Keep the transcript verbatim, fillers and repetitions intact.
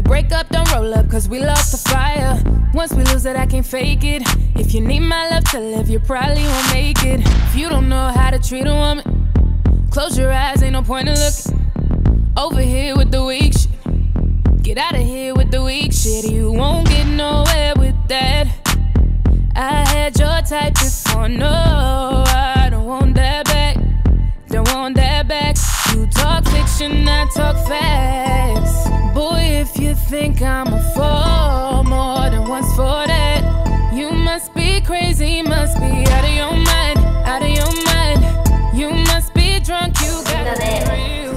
break up, don't roll up, cause we lost the fire. Once we lose it, I can't fake it. If you need my love to live, you probably won't make it. If you don't know how to treat a woman, close your eyes, ain't no point in looking. Over here with the weak shit, get out of here with the weak shit. You won't get nowhere with that. I had your type before, no, I don't want that back. Don't want that back. You talk fiction, I talk facts. Boy, if you think I'm a fool, more than once for that, you must be crazy, must be out of your mind, out of your mind. You must be drunk, you gotta be real.